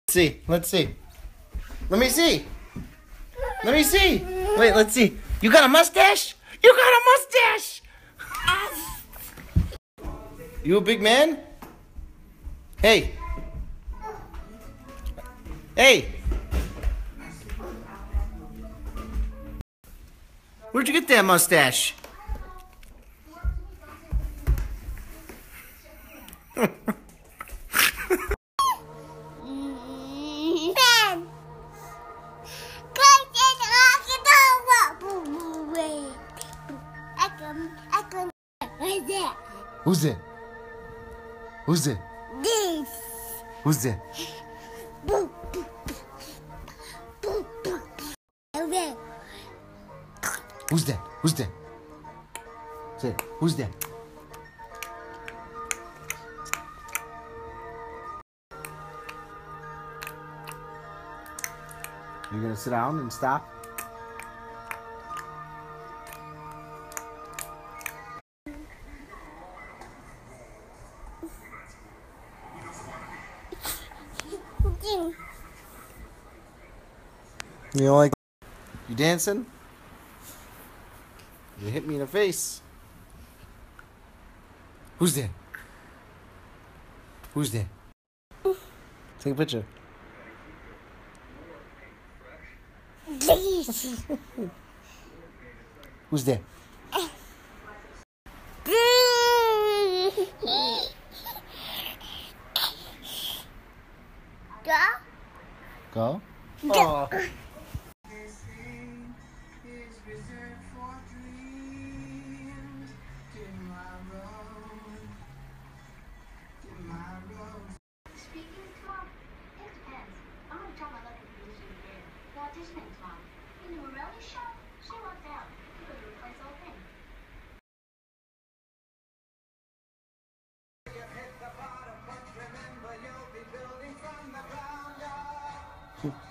See, let's see. Let me see. Let me see. Wait, let's see. You got a mustache? You got a mustache! You a big man? Hey. Hey. Where'd you get that mustache? Who's that? Who's that? This. Who's that? Who's that? Who's that? Say, who's that? You gonna sit down and stop? You don't like? You dancing? You hit me in the face. Who's that? Who's that? Take a picture. Who's that? Go? Go. Oh. Remember, you'll be building from the ground up.